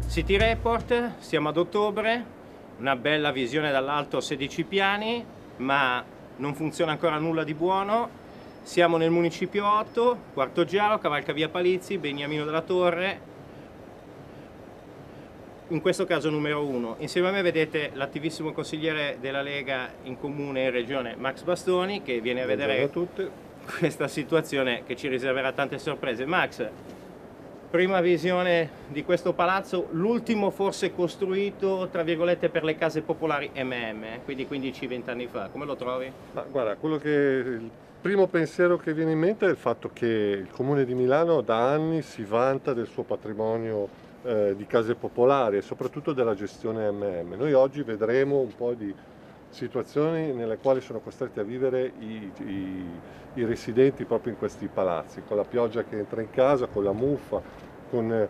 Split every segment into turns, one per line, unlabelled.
City Report, siamo ad ottobre, una bella visione dall'alto 16 piani, ma non funziona ancora nulla di buono. Siamo nel Municipio 8, Quarto Giaro, Cavalcavia Palizzi, Beniamino della Torre, in questo caso numero 1. Insieme a me vedete l'attivissimo consigliere della Lega in Comune e Regione, Max Bastoni, che viene a vedere questa situazione che ci riserverà tante sorprese. Max, prima visione di questo palazzo, l'ultimo forse costruito, tra virgolette, per le case popolari quindi 15-20 anni fa. Come lo trovi?
Ma guarda, il primo pensiero che viene in mente è il fatto che il Comune di Milano da anni si vanta del suo patrimonio di case popolari e soprattutto della gestione Noi oggi vedremo un po' di situazioni nelle quali sono costretti a vivere i residenti proprio in questi palazzi, con la pioggia che entra in casa, con la muffa, con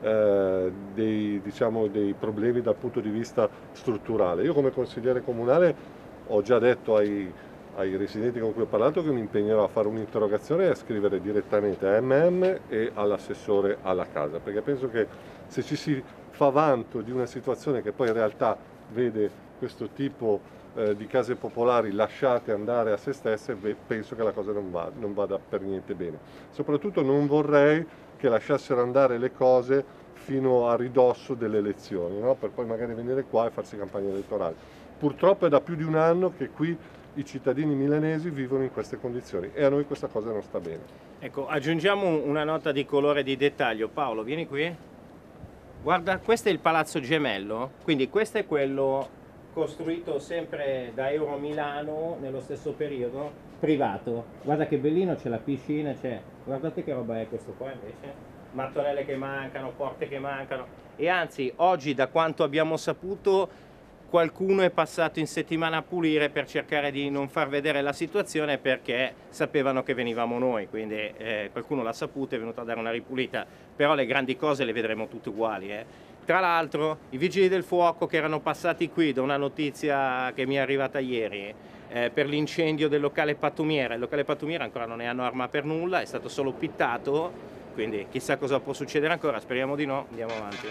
dei problemi dal punto di vista strutturale. Io come consigliere comunale ho già detto ai residenti con cui ho parlato che mi impegnerò a fare un'interrogazione e a scrivere direttamente a e all'assessore alla casa, perché penso che se ci si fa vanto di una situazione che poi in realtà vede questo tipo di case popolari lasciate andare a se stesse, penso che la cosa non vada per niente bene. Soprattutto non vorrei che lasciassero andare le cose fino a ridosso delle elezioni, no? Per poi magari venire qua e farsi campagna elettorale. Purtroppo è da più di un anno che qui i cittadini milanesi vivono in queste condizioni e a noi questa cosa non sta bene.
Ecco, aggiungiamo una nota di colore e di dettaglio. Paolo, vieni qui. Guarda, questo è il Palazzo Gemello, quindi questo è quello costruito sempre da Euro Milano nello stesso periodo, privato. Guarda che bellino, c'è la piscina, guardate che roba è questo qua invece, mattonelle che mancano, porte che mancano, e anzi oggi, da quanto abbiamo saputo, qualcuno è passato in settimana a pulire per cercare di non far vedere la situazione, perché sapevano che venivamo noi, quindi qualcuno l'ha saputo, è venuto a dare una ripulita, però le grandi cose le vedremo tutte uguali. Tra l'altro i vigili del fuoco che erano passati qui, da una notizia che mi è arrivata ieri, per l'incendio del locale pattumiera, il locale pattumiera ancora non ne hanno arma per nulla, è stato solo pittato, quindi chissà cosa può succedere ancora, speriamo di no, andiamo avanti.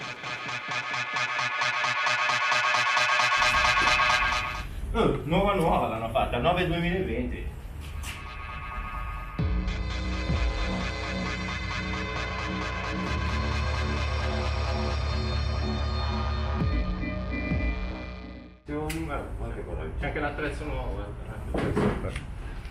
Nuova l'hanno fatta, 9-2020. C'è anche l'attrezzo nuovo.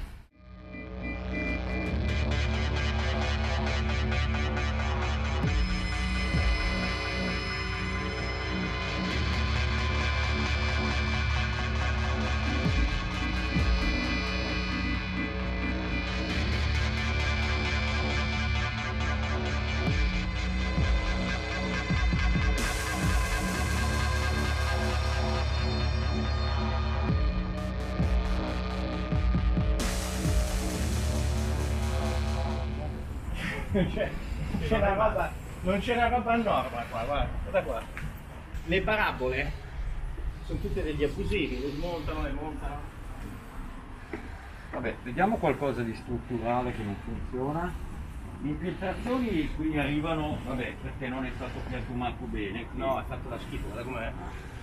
Non c'è la roba a norma qua, guarda qua. Le parabole sono tutte degli abusivi, le smontano, le montano.
Vabbè, vediamo qualcosa di strutturale che non funziona. Le infiltrazioni qui arrivano, vabbè, perché non è stato piantumato bene. Qui.
No, è fatto da schifo, guarda com'è.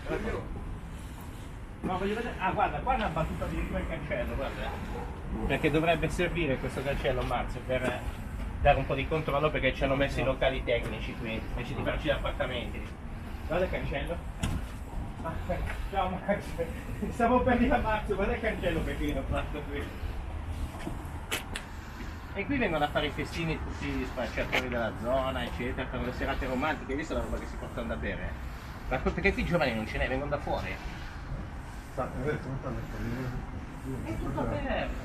No, voglio vedere. Ah, guarda, qua hanno abbattuto addirittura il cancello, guarda. Perché dovrebbe servire questo cancello, Marzio, per dare un po' di controllo, perché ci hanno messo i locali tecnici qui, invece di farci gli appartamenti. Guarda il cancello. Ah, ciao Max, stavo per dire a Marzio, guarda il cancello che qui hanno fatto qui. E qui vengono a fare i festini tutti gli spacciatori della zona, eccetera, per le serate romantiche. Hai visto la roba che si portano da bere? Ma perché qui i giovani non ce ne vengono da fuori? È tutto bene.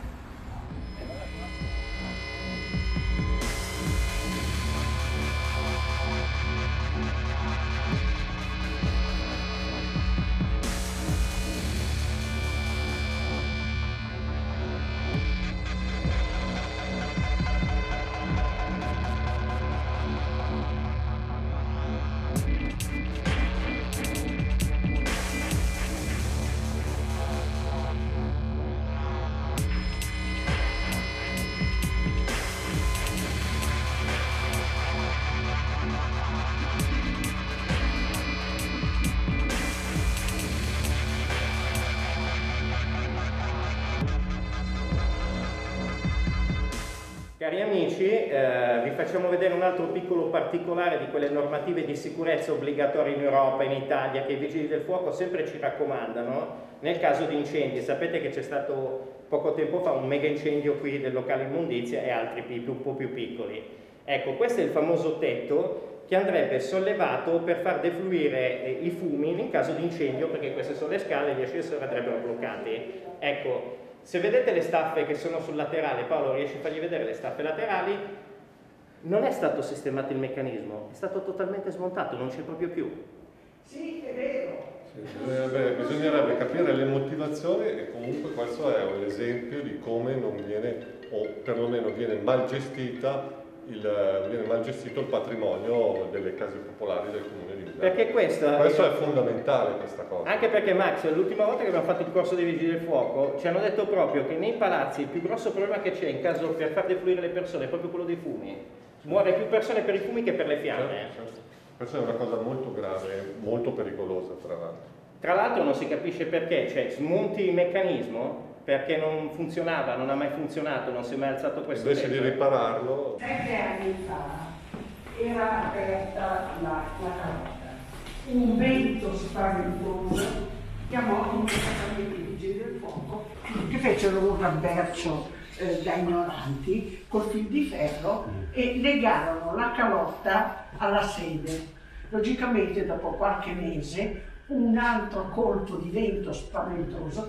Cari amici, vi facciamo vedere un altro piccolo particolare di quelle normative di sicurezza obbligatorie in Europa e in Italia che i Vigili del Fuoco sempre ci raccomandano nel caso di incendi. Sapete che c'è stato poco tempo fa un mega incendio qui del locale immondizia e altri un po' più piccoli. Ecco, questo è il famoso tetto che andrebbe sollevato per far defluire i fumi in caso di incendio, perché queste sono le scale e gli ascensori andrebbero bloccati. Ecco, se vedete le staffe che sono sul laterale, Paolo riesci a fargli vedere le staffe laterali, non è stato sistemato il meccanismo, è stato totalmente smontato, non c'è proprio più.
Sì, è vero.
Sì, bisognerebbe capire le motivazioni e comunque questo è un esempio di come non viene, o perlomeno viene mal gestito il patrimonio delle case popolari del comune di Milano.
Perché questo
è fondamentale, questa cosa.
Anche perché, Max, l'ultima volta che abbiamo fatto il corso dei Vigili del Fuoco ci hanno detto proprio che nei palazzi il più grosso problema che c'è in caso per far defluire le persone è proprio quello dei fumi. Muore più persone per i fumi che per le fiamme.
Certo. Questa è una cosa molto grave, molto pericolosa tra l'altro.
Tra l'altro non si capisce perché, cioè smonti il meccanismo perché non funzionava, non ha mai funzionato, non si è mai alzato questo
Invece di ripararlo...
7 anni fa era aperta la calotta. Un vento spaventoso chiamò immediatamente i Vigili del Fuoco che fecero un rabbercio da ignoranti col fil di ferro e legarono la calotta alla sede. Logicamente dopo qualche mese un altro colpo di vento spaventoso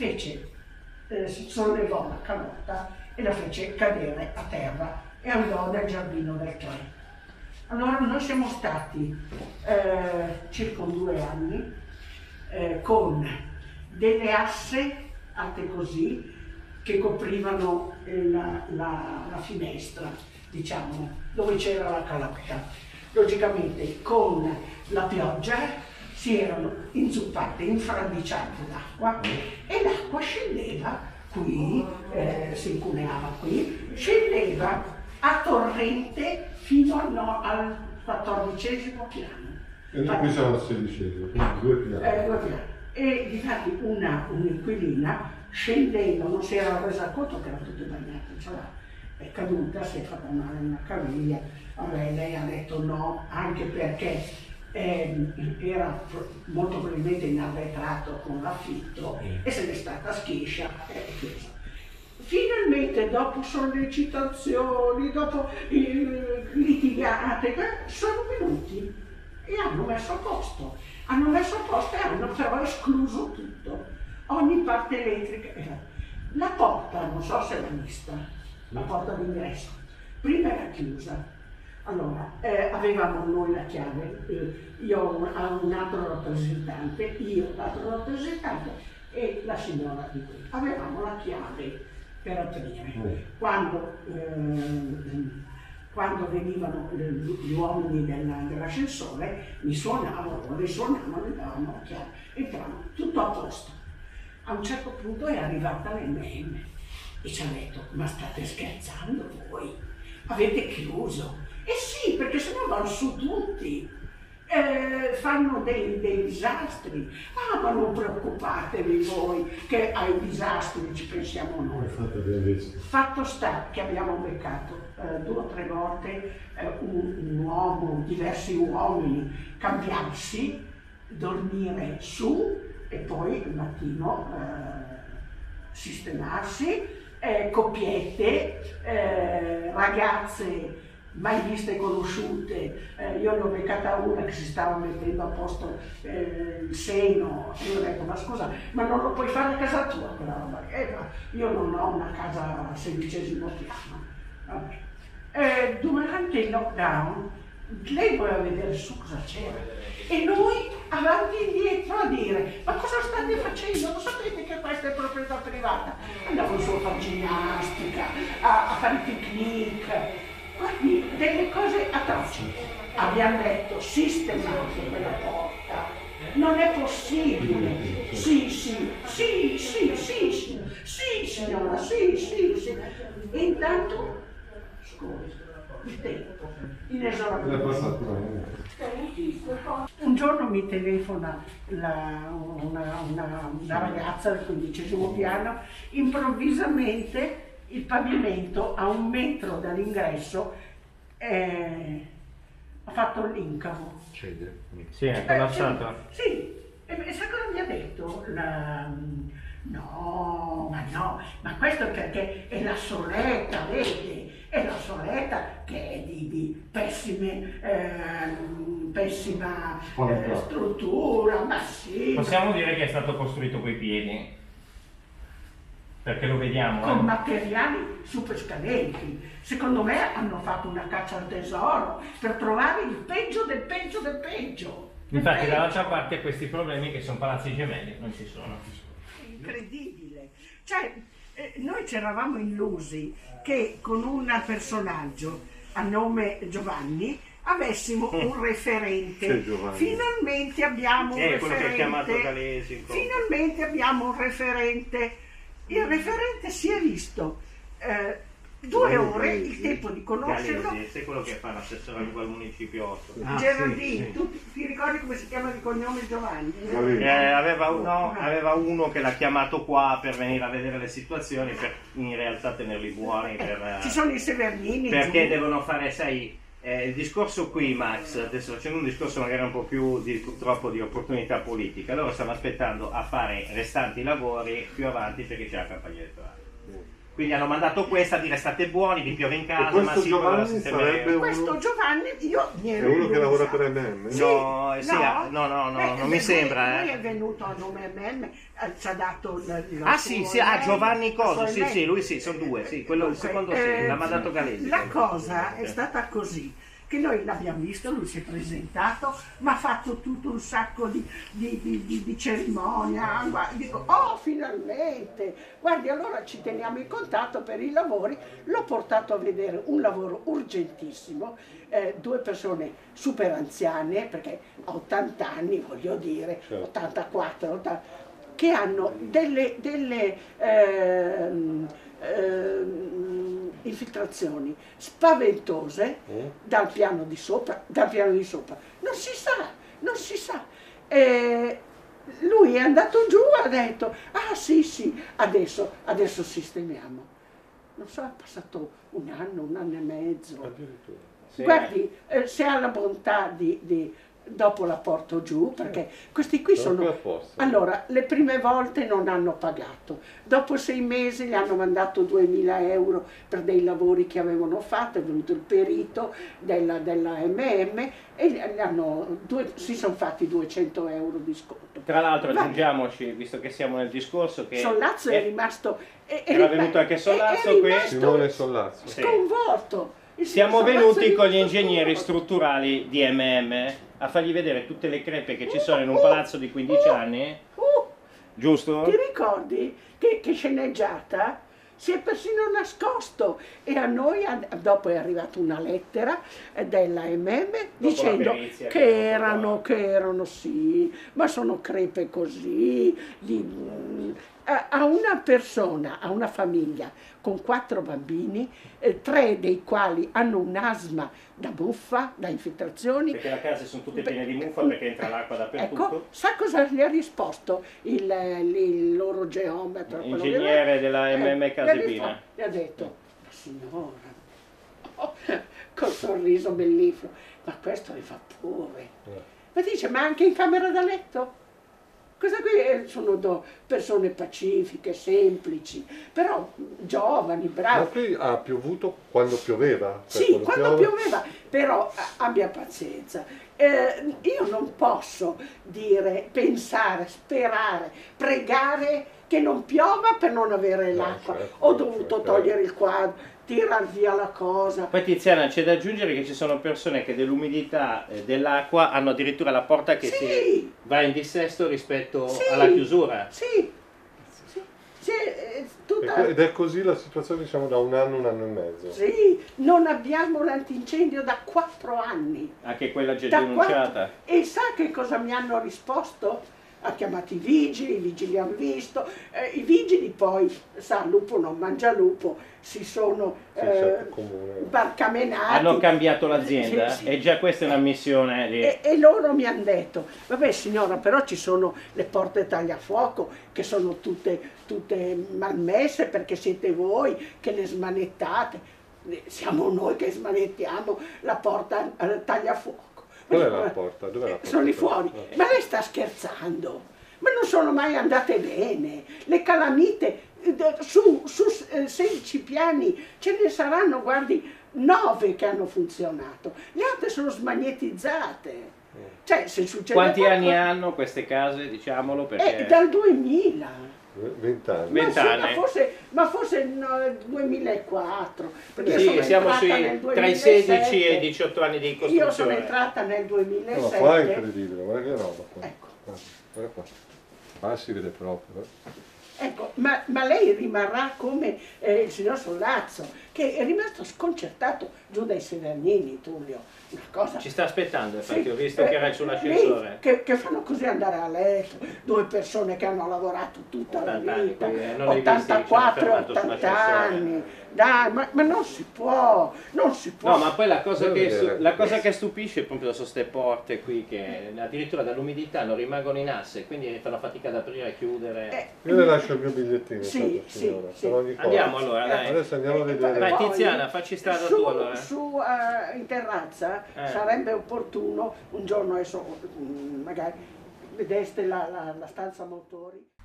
sollevò la calotta e la fece cadere a terra e andò nel giardino del 3. Allora noi siamo stati circa 2 anni con delle asse alte così che coprivano la finestra, diciamo, dove c'era la calotta. Logicamente con la pioggia si erano inzuppate, infradiciate d'acqua e l'acqua scendeva qui, si incuneava qui, scendeva a torrente fino al 14° piano.
E noi qui siamo al 16°, quindi 2 piani.
2 piani. E difatti un'inquilina scendendo, non si era resa conto che era tutto bagnato, cioè è caduta, si è fatta male una caviglia. Vabbè, lei ha detto no, anche perché era molto probabilmente inarretrato con l'affitto e se n'è stata schiscia e chiusa. Finalmente, dopo sollecitazioni, dopo litigate, sono venuti e hanno messo a posto. Hanno messo a posto e hanno però escluso tutto, ogni parte elettrica. La porta, non so se l'ha vista, la porta d'ingresso, prima era chiusa. Allora, avevamo noi la chiave, io un altro rappresentante, l'altro rappresentante e la signora di qui. Avevamo la chiave per aprire. Quando venivano gli uomini dell'ascensore, mi suonavano, le suonavano, mi davano la chiave. Entravano, tutto a posto. A un certo punto è arrivata l'MM e ci ha detto, ma state scherzando voi? Avete chiuso? Eh sì, perché sennò vanno su tutti, fanno dei disastri. Ah, ma non preoccupatevi voi che ai disastri ci pensiamo noi. Fatto sta che abbiamo beccato 2 o 3 volte un uomo, diversi uomini, cambiarsi, dormire su e poi il mattino sistemarsi, coppiette, ragazze mai viste e conosciute. Io ne ho beccata una che si stava mettendo a posto il seno e io ho detto, ma scusa, ma non lo puoi fare a casa tua quella roba? Io non ho una casa al 16° piano. Vabbè. Durante il lockdown lei voleva vedere su cosa c'era e noi avanti e indietro a dire, ma cosa state facendo? Non sapete che questa è proprietà privata? Andavo su a fare ginnastica, a fare picnic. Guardi, delle cose atroci. Abbiamo detto, sistemate quella porta. Non è possibile. Sì, signora, sì. E intanto, scusi, il tempo, inesorabilmente. Un giorno mi telefona una ragazza del 15° piano, improvvisamente il pavimento a 1 metro dall'ingresso ha fatto l'incavo.
Sì, è collassato.
Sì, e sa cosa mi ha detto? No, ma questo è perché è la soletta, vedi? È la soletta che è di pessima struttura, ma sì.
Possiamo dire che è stato costruito coi piedi? Perché lo vediamo.
Con materiali super scadenti. Secondo me hanno fatto una caccia al tesoro per trovare il peggio del peggio del peggio.
Infatti dall'altra parte questi problemi che sono palazzi gemelli non ci sono.
Incredibile. Cioè, noi ci eravamo illusi che con un personaggio a nome Giovanni avessimo un referente. Finalmente abbiamo un referente.
Quello che ha chiamato Galesi.
Finalmente abbiamo un referente. Il referente si è visto 2 ore, il tempo di conoscerlo.
Galesi, è quello che fa l'assessore al municipio 8.
Gerardini,
sì.
tu ti ricordi come si chiama di cognome Giovanni?
Aveva uno che l'ha chiamato qua per venire a vedere le situazioni, per in realtà tenerli buoni.
Ci sono i Severnini.
Perché devono fare, sai, il discorso qui, Max, adesso facendo un discorso magari un po' più purtroppo di opportunità politica, loro stanno aspettando a fare i restanti lavori più avanti perché c'è la campagna elettorale. Quindi hanno mandato questa a dire state buoni, vi piove in casa, ma sì,
Giovanni sarebbe
questo Giovanni, io mi ero
è uno che
illusa.
lavora per MM?
Sì,
no,
no,
non mi sembra.
Lui è venuto a nome MM, ci ha dato
Giovanni Coso, sì, lui sì, sono 2, sì, quello il secondo sì, l'ha mandato Galesi.
La cosa è stata così, che noi l'abbiamo visto, lui si è presentato, ma ha fatto tutto un sacco di cerimonia. Dico, oh finalmente, guardi, allora ci teniamo in contatto per i lavori. L'ho portato a vedere un lavoro urgentissimo, 2 persone super anziane, perché a 80 anni, voglio dire, 84, 80, che hanno delle infiltrazioni spaventose dal piano di sopra, non si sa. Lui è andato giù, ha detto ah sì, adesso sistemiamo. Non so, è passato un anno e mezzo.
Addirittura.
Sì.
Guardi, se ha la bontà dopo la porto giù, perché questi qui sono... Allora, le prime volte non hanno pagato, dopo 6 mesi gli hanno mandato 2.000 euro per dei lavori che avevano fatto, è venuto il perito della MM e si sono fatti 200 euro di sconto.
Tra l'altro aggiungiamoci, visto che siamo nel discorso, che
Sollazzo è rimasto...
era venuto anche Sollazzo qui.
Simone Sollazzo.
Sconvolto.
Siamo venuti con gli ingegneri strutturali di MM a fargli vedere tutte le crepe che ci sono in un palazzo di 15 anni, giusto?
Ti ricordi che sceneggiata? Si è persino nascosto e a noi dopo è arrivata una lettera della MM dicendo che erano sì, ma sono crepe così, a una persona, a una famiglia con 4 bambini, 3 dei quali hanno un asma da muffa, da infiltrazioni.
Perché le case sono tutte piene di muffa perché entra l'acqua dappertutto.
Ecco, sa cosa gli ha risposto il loro geometra?
L'ingegnere della MM Casepina.
Gli ha detto, ma signora, col sorriso bellissimo, ma questo le fa pure. Ma dice, ma anche in camera da letto? Queste qui sono persone pacifiche, semplici, però giovani, bravi.
Ma qui ha piovuto quando pioveva?
Sì, quando pioveva, però abbia pazienza. Io non posso dire, pensare, sperare, pregare che non piova per non avere l'acqua. Ho dovuto togliere il quadro, tirar via la cosa.
Poi Tiziana, c'è da aggiungere che ci sono persone che dell'umidità dell'acqua hanno addirittura la porta che si va in dissesto rispetto alla chiusura.
Sì. Tutta...
Ed è così la situazione, diciamo, da un anno e mezzo.
Sì, non abbiamo l'antincendio da 4 anni.
Anche quella già denunciata.
E sa che cosa mi hanno risposto? ha chiamato i vigili hanno visto, i vigili poi, sa, lupo non mangia lupo, si sono barcamenati.
Hanno cambiato l'azienda?
Sì, sì.
E già questa è una missione di...
E loro mi hanno detto, vabbè signora, però ci sono le porte tagliafuoco che sono tutte malmesse perché siete voi che le smanettate. Siamo noi che smanettiamo la porta tagliafuoco.
Dov'è la porta? Dov'è la porta?
Sono lì fuori. Ma lei sta scherzando? Ma non sono mai andate bene. Le calamite su 16 piani ce ne saranno, guardi, 9 che hanno funzionato. Le altre sono smagnetizzate. Cioè, se succede
Quanti
qualcosa...
anni hanno queste case, diciamolo? Perché...
dal 2000.
20 anni.
20 anni.
Ma forse nel 2004. Perché
Sì, siamo tra i 16 e i 18 anni di costruzione.
Io sono entrata nel 2007.
Ma qua è incredibile, guarda che roba qua.
Ecco.
Guarda qua. Qua si vede proprio.
Ecco, ma lei rimarrà come il signor Sollazzo, che è rimasto sconcertato giù dai Severnini, Tullio. Una cosa...
Ci sta aspettando, infatti,
Sì,
ho visto che era sull'ascensore.
Che fanno così andare a letto, 2 persone che hanno lavorato tutta la
80 anni,
vita,
non li hai visti che ci hanno
84,
fermato
80
sull'ascensore.
anni, dai, ma non si può, non si può.
No, ma poi la cosa che stupisce è proprio sono queste porte qui che addirittura dall'umidità non rimangono in asse, quindi fanno fatica ad aprire e chiudere.
Io le lascio il mio bigliettino,
Sì,
signora.
sì,
per ogni cosa.
Andiamo allora, dai.
Adesso andiamo a vedere.
Vai, Tiziana, facci strada tu allora.
In terrazza sarebbe opportuno un giorno, adesso magari vedeste la stanza motori.